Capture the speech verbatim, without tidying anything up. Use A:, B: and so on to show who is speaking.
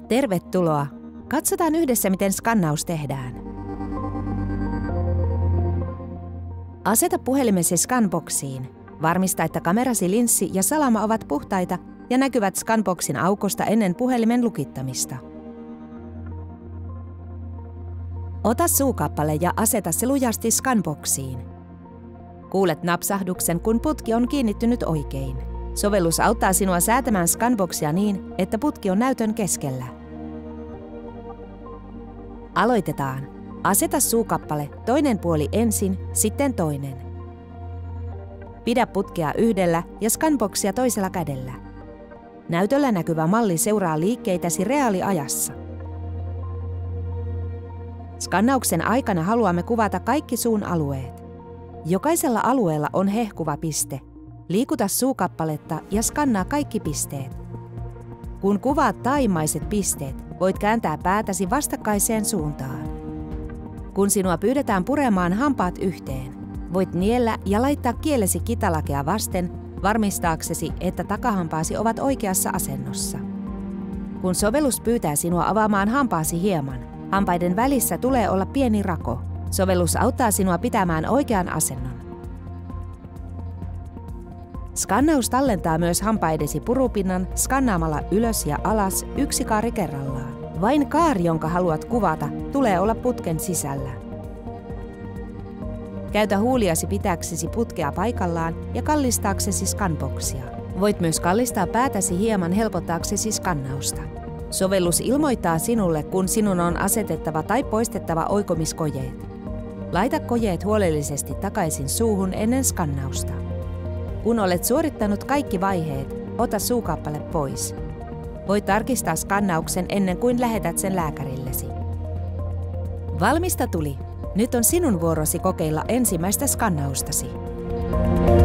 A: Tervetuloa! Katsotaan yhdessä, miten skannaus tehdään. Aseta puhelimesi scanboxiin. Varmista, että kamerasi, linssi ja salama ovat puhtaita ja näkyvät scanboxin aukosta ennen puhelimen lukittamista. Ota suukappale ja aseta se lujasti scanboxiin. Kuulet napsahduksen, kun putki on kiinnittynyt oikein. Sovellus auttaa sinua säätämään scanboxia niin, että putki on näytön keskellä. Aloitetaan. Aseta suukappale toinen puoli ensin, sitten toinen. Pidä putkea yhdellä ja scanboxia toisella kädellä. Näytöllä näkyvä malli seuraa liikkeitäsi reaaliajassa. Skannauksen aikana haluamme kuvata kaikki suun alueet. Jokaisella alueella on hehkuva piste. Liikuta suukappaletta ja skannaa kaikki pisteet. Kun kuvaat taaimaiset pisteet, voit kääntää päätäsi vastakkaiseen suuntaan. Kun sinua pyydetään puremaan hampaat yhteen, voit niellä ja laittaa kielesi kitalakea vasten varmistaaksesi, että takahampaasi ovat oikeassa asennossa. Kun sovellus pyytää sinua avaamaan hampaasi hieman, hampaiden välissä tulee olla pieni rako. Sovellus auttaa sinua pitämään oikean asennon. Skannaus tallentaa myös hampaidesi purupinnan skannaamalla ylös ja alas yksi kaari kerrallaan. Vain kaari, jonka haluat kuvata, tulee olla putken sisällä. Käytä huuliasi pitääksesi putkea paikallaan ja kallistaaksesi scanboxia. Voit myös kallistaa päätäsi hieman helpottaaksesi skannausta. Sovellus ilmoittaa sinulle, kun sinun on asetettava tai poistettava oikomiskojeet. Laita kojeet huolellisesti takaisin suuhun ennen skannausta. Kun olet suorittanut kaikki vaiheet, ota suukappale pois. Voit tarkistaa skannauksen ennen kuin lähetät sen lääkärillesi. Valmista tuli! Nyt on sinun vuorosi kokeilla ensimmäistä skannaustasi.